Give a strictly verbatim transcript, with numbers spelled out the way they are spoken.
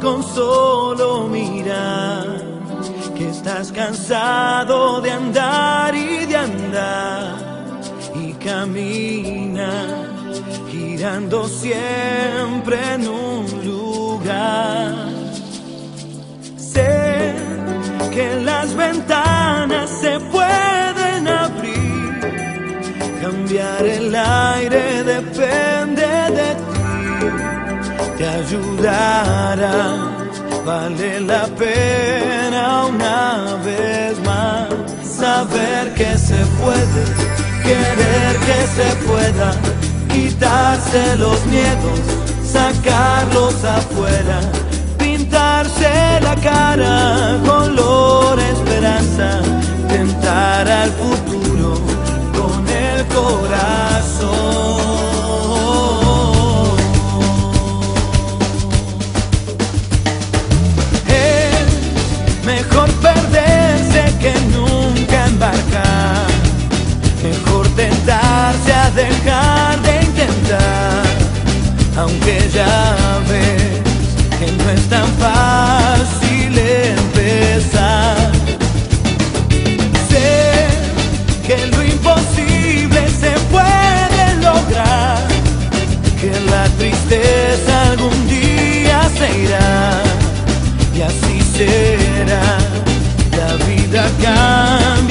con solo mirar que estás cansado de andar y de andar y camina girando siempre en un lugar. Sé que las ventanas se pueden abrir, cambiar el aire depende de ti, te ayudará. Vale la pena una vez más saber que se puede, querer que se pueda, quitarse los miedos, sacarlos afuera, pintarse la cara color esperanza, tentar al futuro con el corazón. Mejor perderse que nunca embarcar, mejor tentarse a dejar de intentar, aunque ya ves que no es tan fácil empezar. Sé que lo imposible se puede lograr, que la tristeza algún día se irá, y así será, la vida cambia.